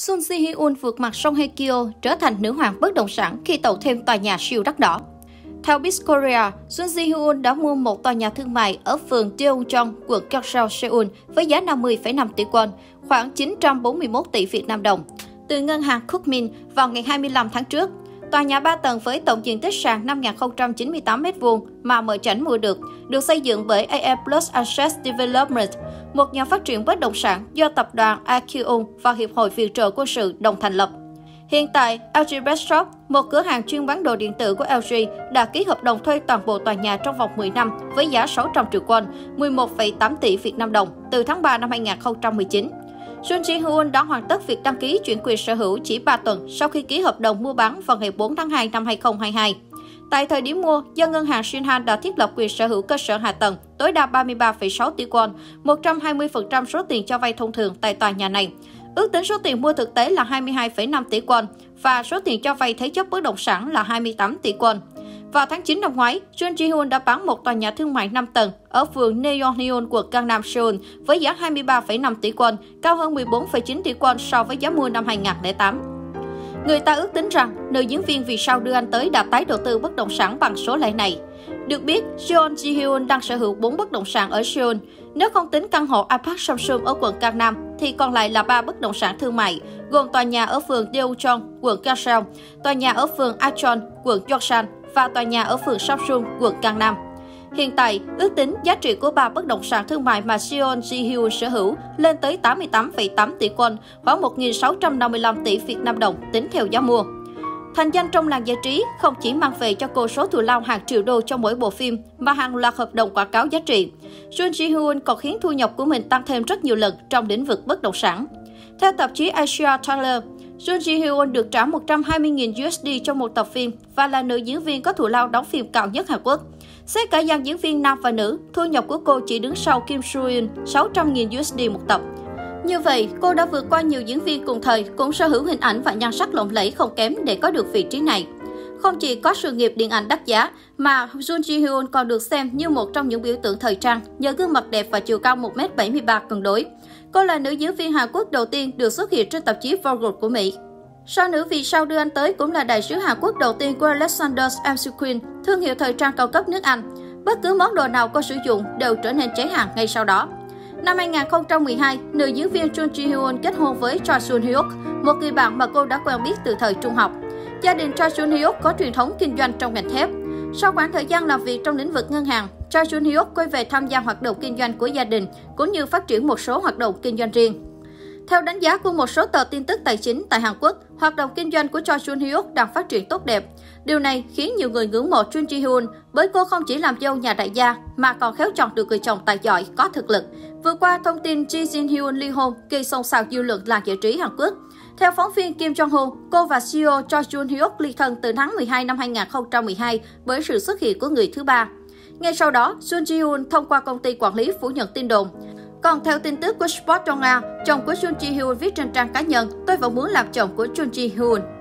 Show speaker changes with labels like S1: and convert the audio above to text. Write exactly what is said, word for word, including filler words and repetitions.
S1: Sun Ji-hyun vượt mặt Song Hye-kyo trở thành nữ hoàng bất động sản khi tậu thêm tòa nhà siêu đắt đỏ. Theo Biz Korea, Sun Ji-hyun đã mua một tòa nhà thương mại ở phường Daejeon, quận Gyeongsang, Seoul với giá năm mươi phẩy năm tỷ won, khoảng chín trăm bốn mươi mốt tỷ Việt Nam đồng, từ ngân hàng Kookmin vào ngày hai mươi lăm tháng trước. Tòa nhà ba tầng với tổng diện tích sàn năm nghìn không trăm chín mươi tám mét vuông mà Mở Chánh mua được, được xây dựng bởi a em Plus Asset Development, một nhà phát triển bất động sản do tập đoàn Aeon và Hiệp hội Viện trợ Quân sự đồng thành lập. Hiện tại, lờ giê Best Shop, một cửa hàng chuyên bán đồ điện tử của lờ giê, đã ký hợp đồng thuê toàn bộ tòa nhà trong vòng mười năm với giá sáu trăm triệu won, mười một phẩy tám tỷ Việt Nam đồng, từ tháng ba năm hai nghìn không trăm mười chín. Sun Ji-hyun đã hoàn tất việc đăng ký chuyển quyền sở hữu chỉ ba tuần sau khi ký hợp đồng mua bán vào ngày bốn tháng hai năm hai nghìn không trăm hai mươi hai. Tại thời điểm mua, do ngân hàng Shinhan đã thiết lập quyền sở hữu cơ sở hạ tầng tối đa ba mươi ba phẩy sáu tỷ won, một trăm hai mươi phần trăm số tiền cho vay thông thường tại tòa nhà này. Ước tính số tiền mua thực tế là hai mươi hai phẩy năm tỷ won và số tiền cho vay thế chấp bất động sản là hai mươi tám tỷ won. Vào tháng chín năm ngoái, Sun Ji-hyun đã bán một tòa nhà thương mại năm tầng ở phường Nayeon, quận Gangnam, Seoul với giá hai mươi ba phẩy năm tỷ won, cao hơn mười bốn phẩy chín tỷ won so với giá mua năm hai nghìn không trăm lẻ tám. Người ta ước tính rằng nữ diễn viên vì sao đưa anh tới đã tái đầu tư bất động sản bằng số lãi này. Được biết, Sun Ji-hyun đang sở hữu bốn bất động sản ở Seoul. Nếu không tính căn hộ Apac Samsung ở quận Gangnam, thì còn lại là ba bất động sản thương mại, gồm tòa nhà ở phường Daejeon, quận Gyeongsang, tòa nhà ở phường Acheon, quận Gyeongsang và tòa nhà ở phường Samsung, quận Gangnam. Hiện tại, ước tính giá trị của ba bất động sản thương mại mà Sun Ji-hyun sở hữu lên tới tám mươi tám phẩy tám tỷ won, khoảng một nghìn sáu trăm năm mươi lăm tỷ Việt Nam đồng tính theo giá mua. Thành danh trong làng giải trí không chỉ mang về cho cô số thù lao hàng triệu đô cho mỗi bộ phim, mà hàng loạt hợp đồng quảng cáo giá trị. Sun Ji-hyun còn khiến thu nhập của mình tăng thêm rất nhiều lần trong lĩnh vực bất động sản. Theo tạp chí Asia Tyler, Sun Ji-hyun được trả một trăm hai mươi nghìn đô la cho một tập phim và là nữ diễn viên có thù lao đóng phim cao nhất Hàn Quốc. Xét cả dàn diễn viên nam và nữ, thu nhập của cô chỉ đứng sau Kim Soo-hyun, sáu trăm nghìn đô la một tập. Như vậy, cô đã vượt qua nhiều diễn viên cùng thời, cũng sở hữu hình ảnh và nhan sắc lộng lẫy không kém để có được vị trí này. Không chỉ có sự nghiệp điện ảnh đắt giá, mà Sun Ji-hyun còn được xem như một trong những biểu tượng thời trang nhờ gương mặt đẹp và chiều cao một mét bảy mươi ba cân đối. Cô là nữ diễn viên Hàn Quốc đầu tiên được xuất hiện trên tạp chí Vogue của Mỹ. Sao nữ vì sao đưa anh tới cũng là đại sứ Hàn Quốc đầu tiên của Alexander's em xê Queen, thương hiệu thời trang cao cấp nước Anh. Bất cứ món đồ nào cô sử dụng đều trở nên cháy hàng ngay sau đó. Năm hai nghìn không trăm mười hai, nữ diễn viên Sun Ji-hyun kết hôn với Choi Sun-hyuk, một người bạn mà cô đã quen biết từ thời trung học. Gia đình Choi Sun-hyuk có truyền thống kinh doanh trong ngành thép. Sau khoảng thời gian làm việc trong lĩnh vực ngân hàng, Choi Sun-hyuk quay về tham gia hoạt động kinh doanh của gia đình, cũng như phát triển một số hoạt động kinh doanh riêng. Theo đánh giá của một số tờ tin tức tài chính tại Hàn Quốc, hoạt động kinh doanh của Choi Sun-hyuk đang phát triển tốt đẹp. Điều này khiến nhiều người ngưỡng mộ Sun Ji-hyun bởi cô không chỉ làm dâu nhà đại gia mà còn khéo chọn được người chồng tài giỏi, có thực lực. Vừa qua, thông tin Ji Jin-hyun ly hôn gây xôn xao dư luận làng giải trí Hàn Quốc. Theo phóng viên Kim Jong-ho, cô và xê e ô Choi Jun-hyuk ly thân từ tháng mười hai năm hai nghìn không trăm mười hai bởi sự xuất hiện của người thứ ba. Ngay sau đó, Sun Ji-hyun thông qua công ty quản lý phủ nhận tin đồn. Còn theo tin tức của Sport Donga, chồng của Sun Ji-hyun viết trên trang cá nhân, tôi vẫn muốn làm chồng của Sun Ji-hyun.